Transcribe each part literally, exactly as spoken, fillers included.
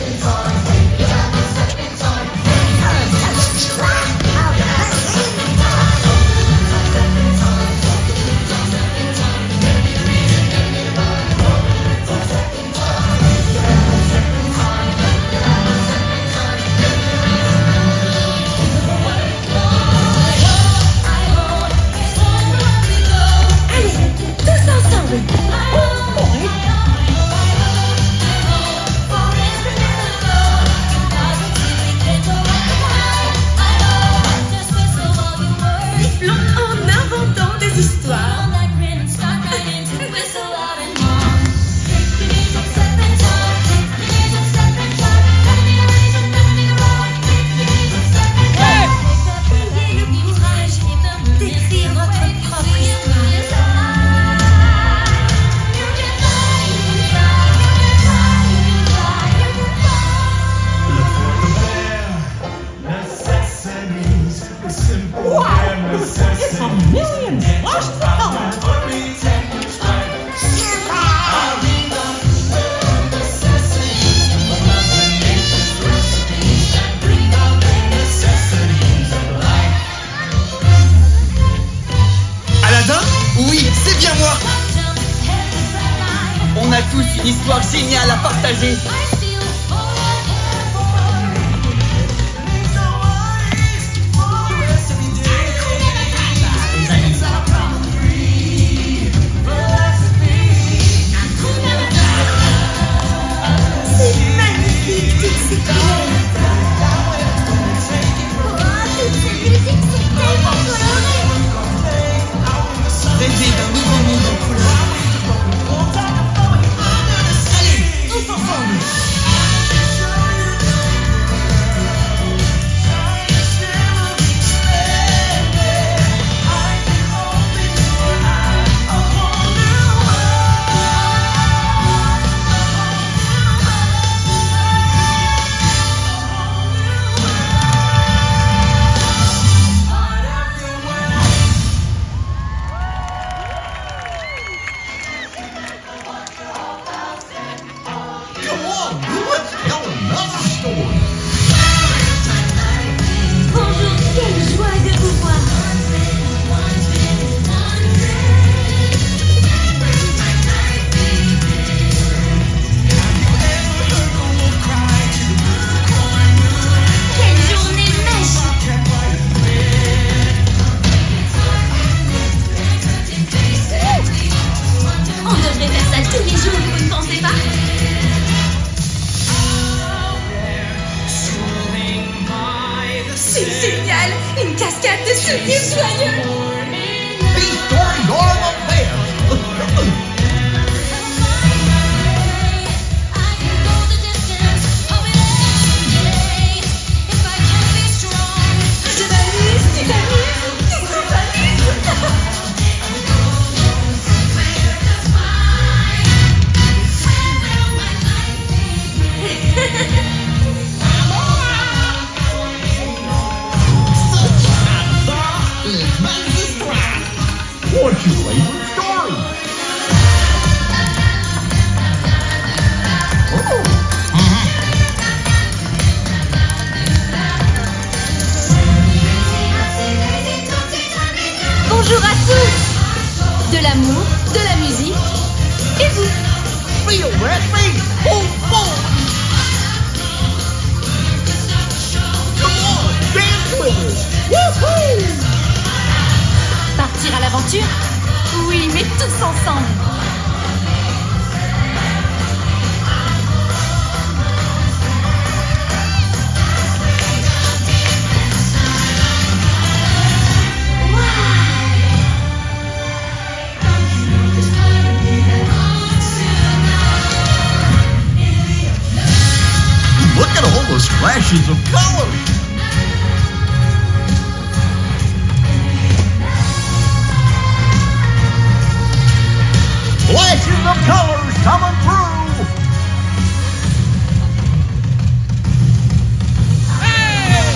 On a tous une histoire géniale à partager. C'est génial! Une cascade de souvenirs joyeux! These stories are the best! Tu t'amuses, tu t'amuses, tu t'amuses! What's your favorite story? Oh. Bonjour à tous! De l'amour, de la musique, et vous? Feel that beat! Boom, boom! Come on, dance with us! Woohoo! Partir à l'aventure? Oui, mais tous ensemble! Look at all those flashes of color! Flashes of colors coming through! Hey!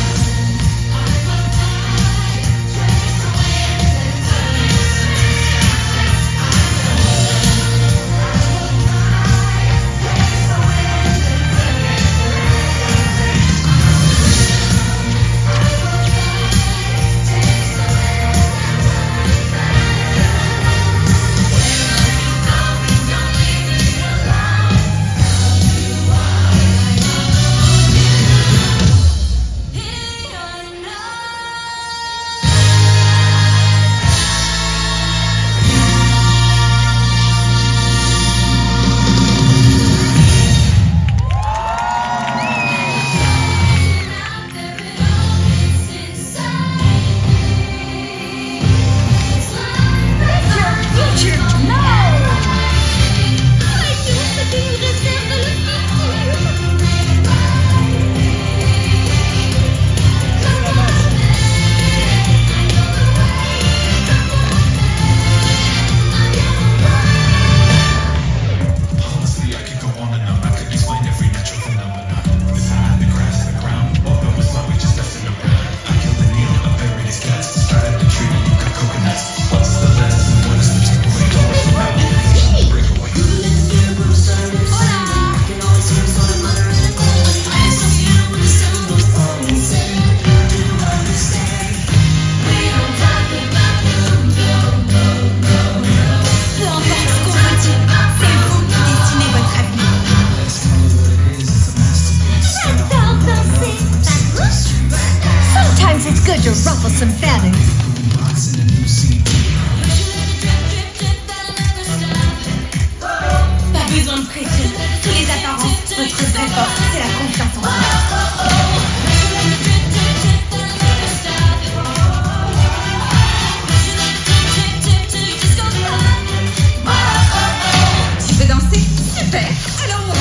for some feathers. Pas besoin de pression. Tous les apparences. Votre vraie force, c'est la confiance en vous. Tu veux danser? Super. Alors on danse.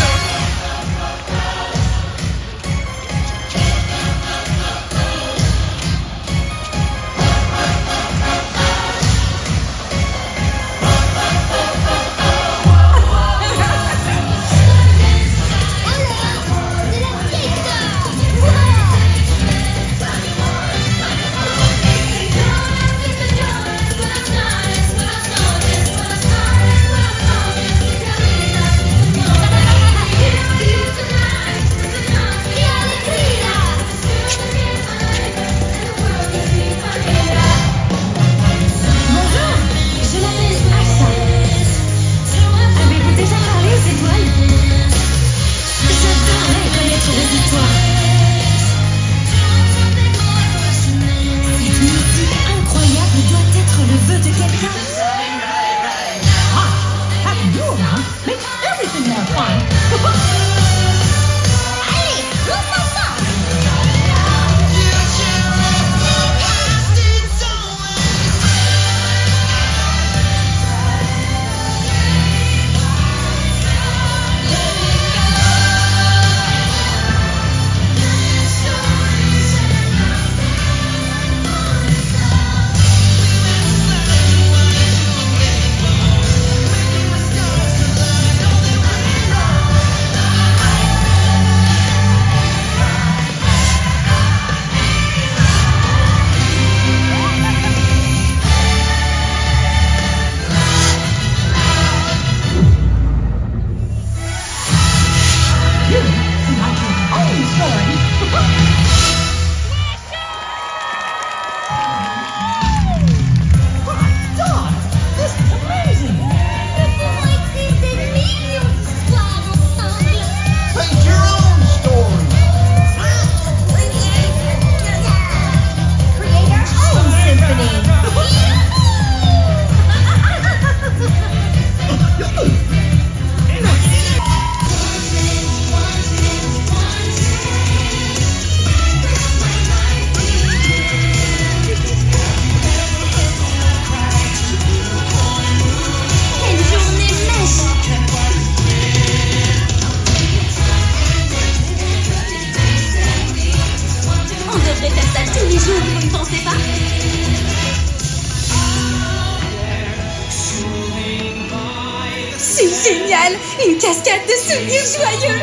C'est génial! Une cascade de souvenirs joyeux!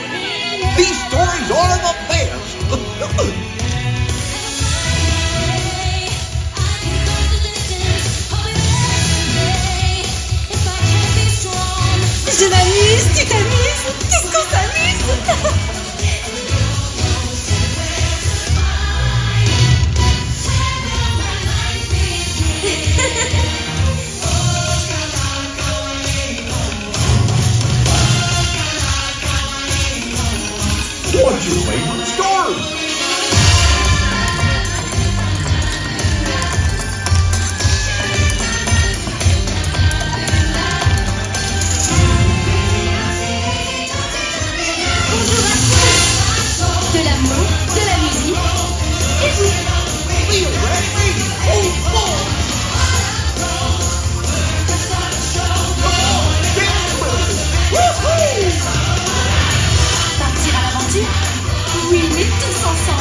These stories are the best. Je m'amuse, tu t'amuses! Qu'est-ce qu'on s'amuse! What's your favorite story? De l'amour, de la musique, et vous! Feel ready? Oh, boy! Come on, get with it! Woohoo! Partir à l'aventure? Oui, mais tous ensemble!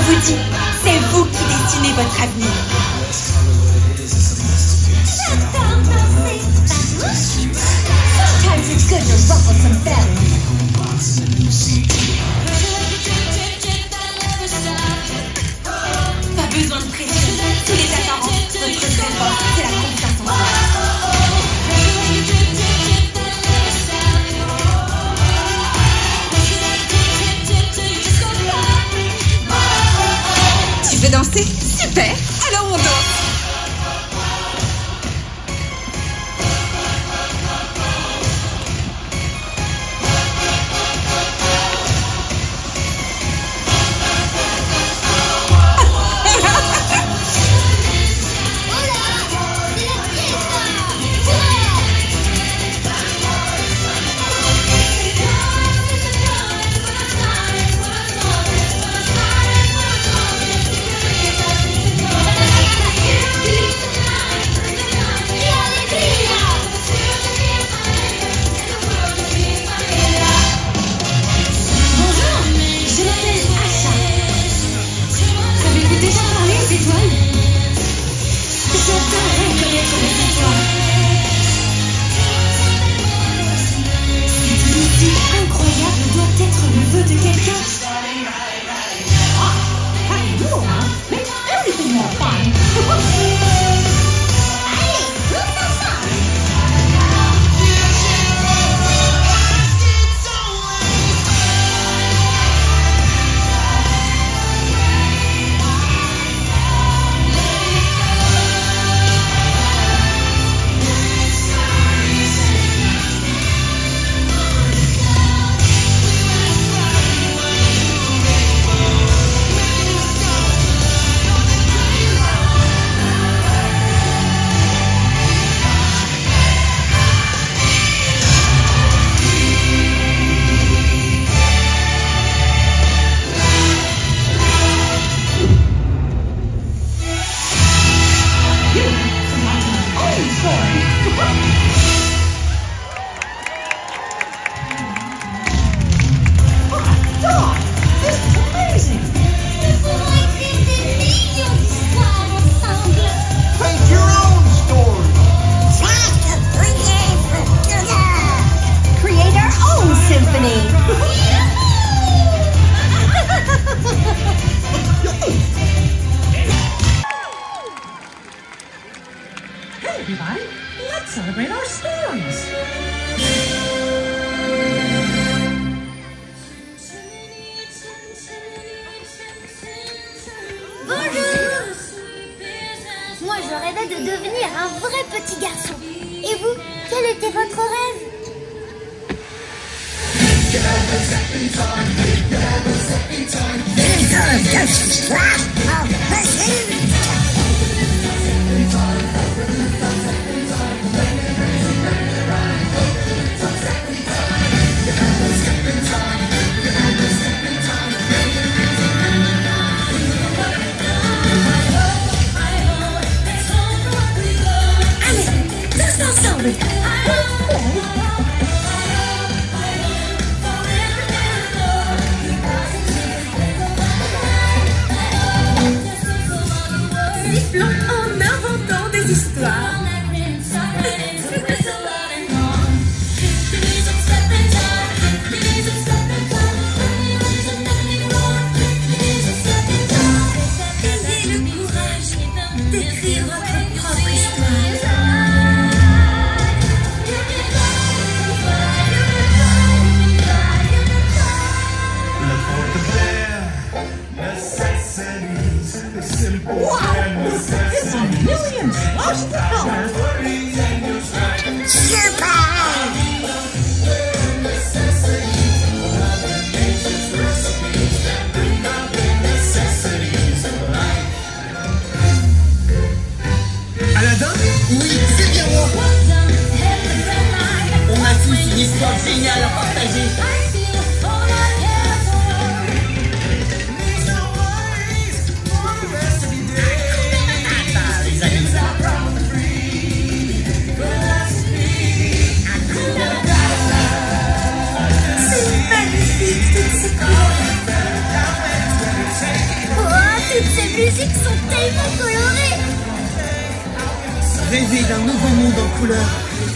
vous dis, c'est vous qui destinez votre avenir. Sometimes it's good to ruffle some feathers. Pas besoin de pression, tous les apparences, votre seule force, c'est la confiance en soi. Tu veux danser? Super! Alors on danse! Everybody, let's celebrate our stories. Bonjour. Moi, je rêvais de devenir un vrai petit garçon. Et vous, quel était votre rêve? En inventant des histoires. Ayez le courage d'écrire votre propre histoire. Wow! It's a million plus colors. Aladdin? Oui, c'est bien moi. On a tous une histoire géniale à partager. Wow! Toutes ces musiques sont tellement colorées. Rêver d'un nouveau monde en couleur.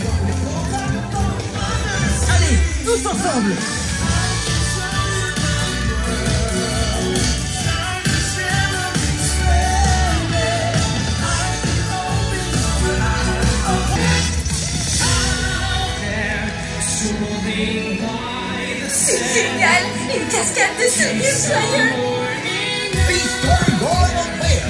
Allez, tous ensemble. C'est génial! Une cascade de souvenirs joyeux! Be story royal fest.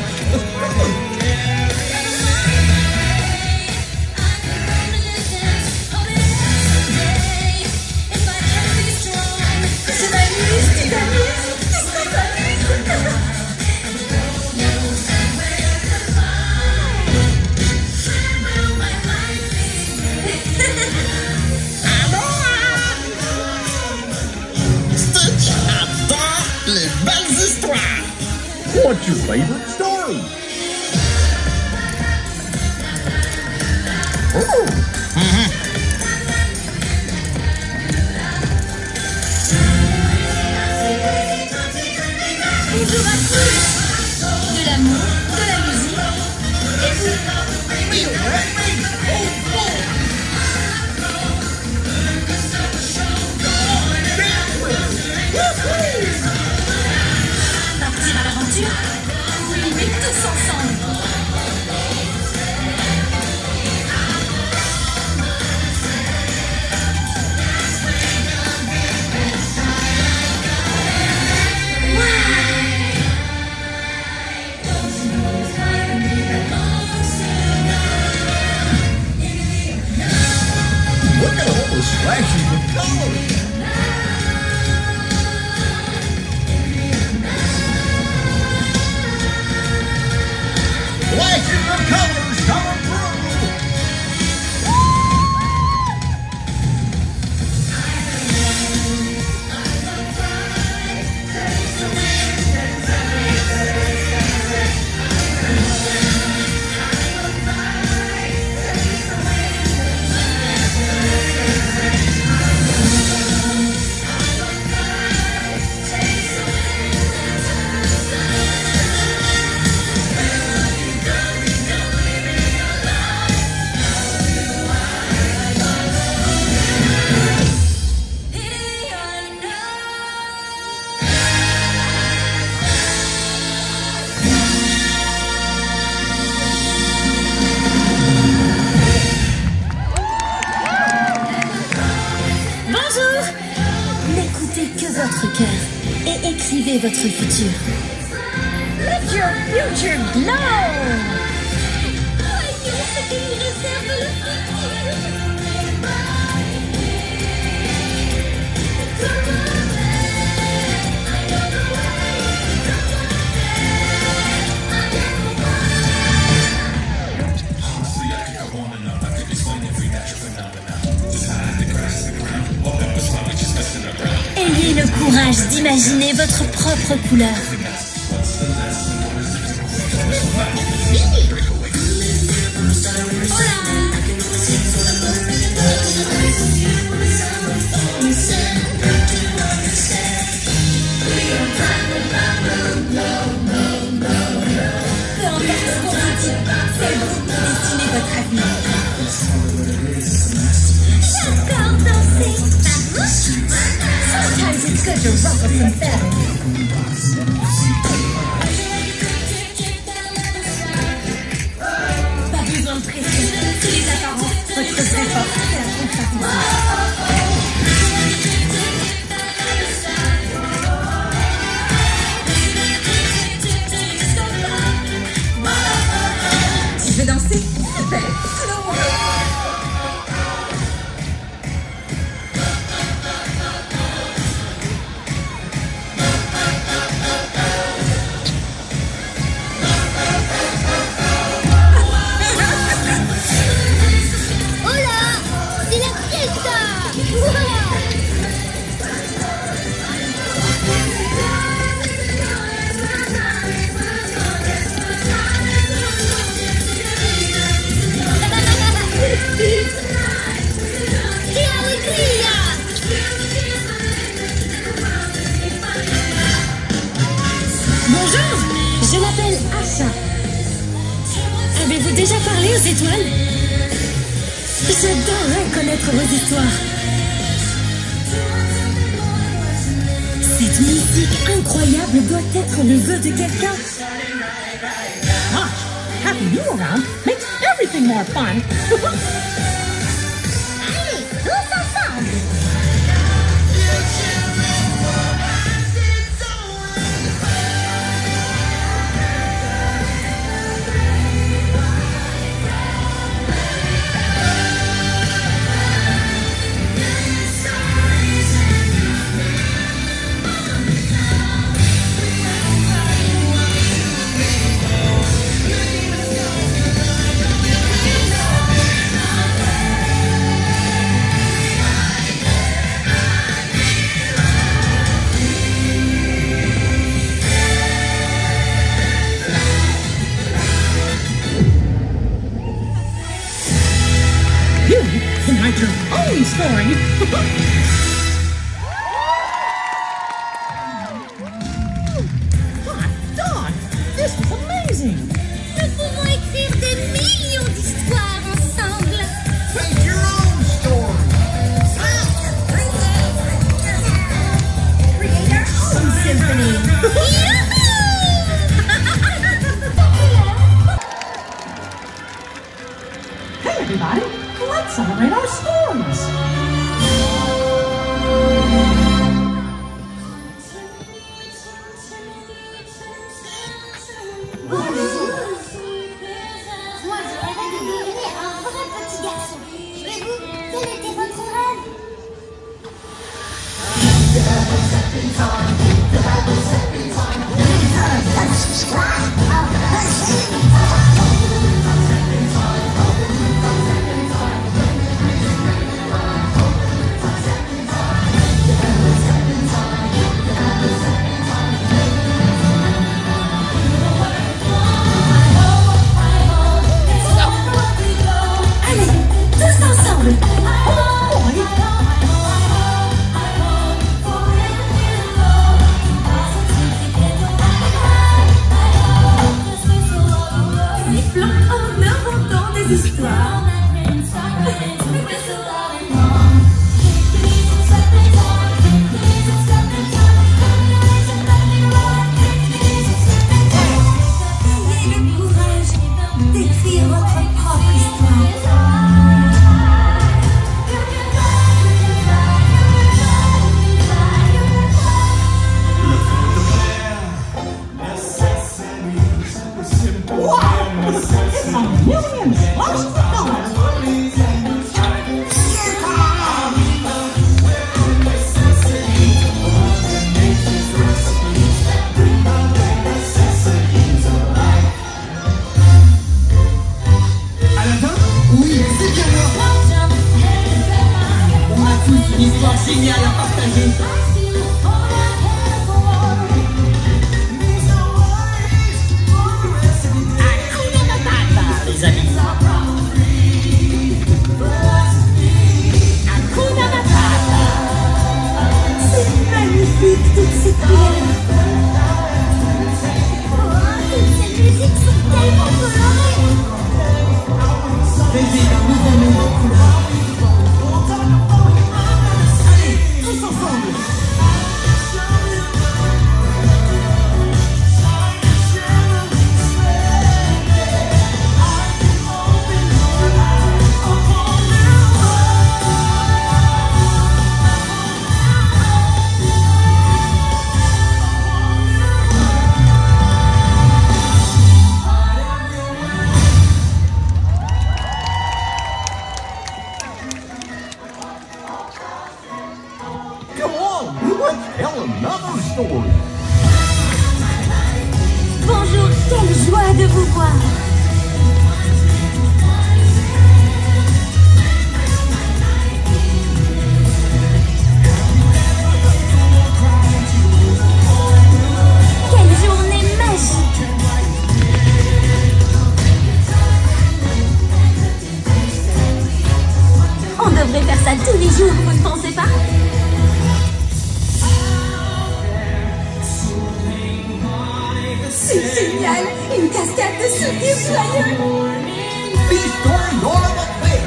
Je m'amuse, tu t'amuses, tout ça s'amuse! Stitch adore les belles histoires. What's your favorite story? Oh. Mhm. Bonjour à tous. De l'amour, de la musique. Et vous? Partir à l'aventure? Oui, mais tous ensemble. Look at all the splashes of color. Flashes of colors coming through. Bonjour. N'écoutez que votre cœur et écrivez votre futur. Let your future glow. Voyons ce qui nous réserve le futur. Ayez le courage d'imaginer votre propre couleur. Peu importe ce qu'on vous dit, c'est vous qui dessinez votre avenir. J'adore danser. Sometimes it's good to ruffle some feathers. Pas besoin de pression, c'est les apparences. Votre vraie force, c'est la constance. Tu veux danser? Super! Tout le monde! déjà parlé aux étoiles? J'adorerais connaître vos histoires. Cette musique incroyable doit être les vœux de quelqu'un. Gosh, having you around makes everything more fun. Allez, tous ensemble. You can write your own story. Hot dog! This was amazing! Nous pouvons écrire des millions d'histoires ensemble. Make your own story. Create our own symphony. Hey, everybody! Let's celebrate our stories! Moi, je rêvais de devenir un vrai petit garçon. Et vous, quel était votre rêve? Allez, tous ensemble. Sifflant en inventant des histoires. Ayez le courage d'écrire votre propre histoire. It's a million plus dollars! Oui, c'est bien moi. On a tous une histoire géniale à partager. Les amis. C'est magnifique, toutes ces couleurs. Toutes ces musiques sont tellement colorées. Rêver d'un nouveau monde en couleur. Allez, tous ensemble. Come on, let's tell another story. Bonjour, quelle joie de vous voir. Quelle journée magique. On devrait faire ça tous les jours, vous ne pensez pas? C'est génial! Une cascade de sourires joyeux! story nor of a fair.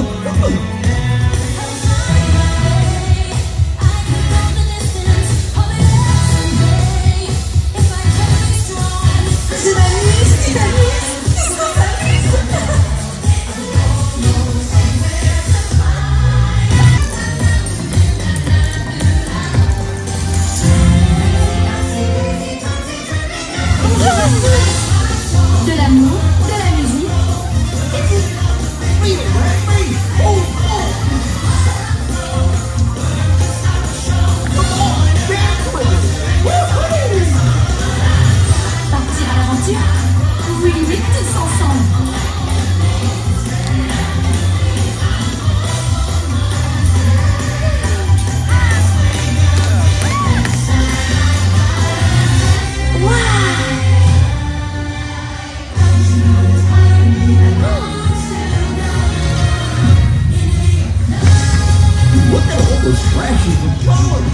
Je m'amuse, tu t'amuses, ils sont s'amusent. De l'amour, de la musique. Partir à l'aventure? Oui, oui, tous ensemble. Look at all those flashes of colors.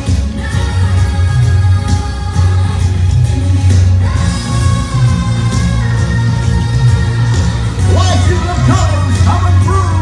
Flashes of colors coming through.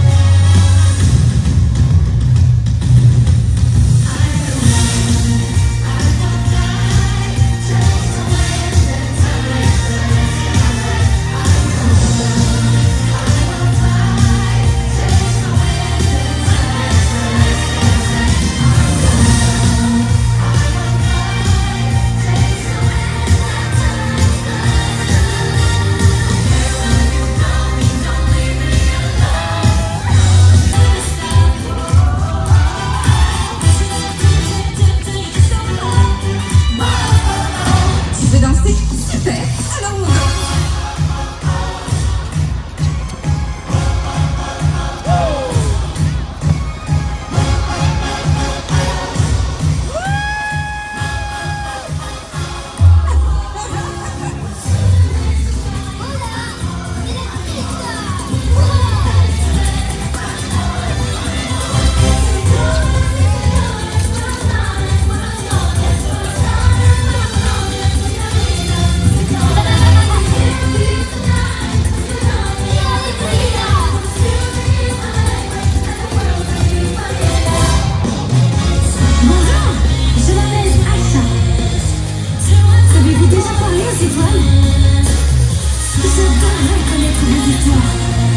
Tu veux danser? Super. Alors on danse. Bonjour, je m'appelle Aïcha. Savez-vous déjà parler aux étoiles? J'adorerais connaître vos histoires.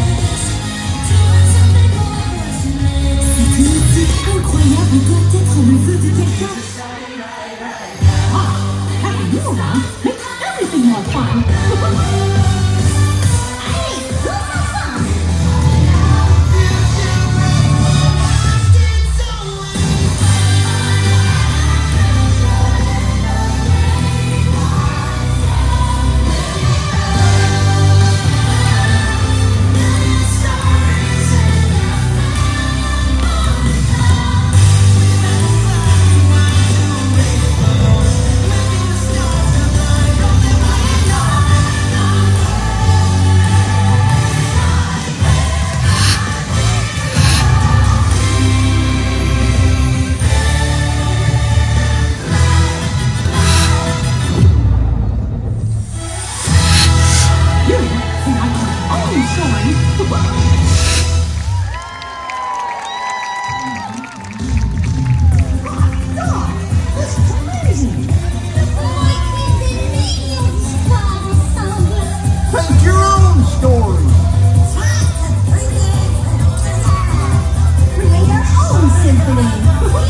Cette musique incroyable doit être le vœu de quelqu'un. Happy New One makes everything more fun. You think I can only shine. This is amazing. Comment écrire des millions d'histoires ensemble? Paint your own story. Create our own symphony.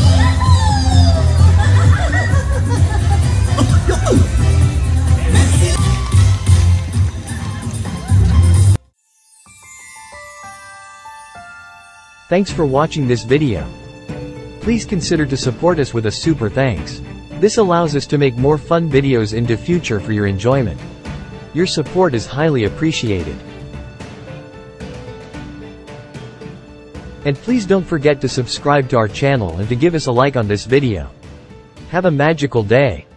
Thanks for watching this video. Please consider to support us with a super thanks. This allows us to make more fun videos into future for your enjoyment. Your support is highly appreciated. And please don't forget to subscribe to our channel and to give us a like on this video. Have a magical day.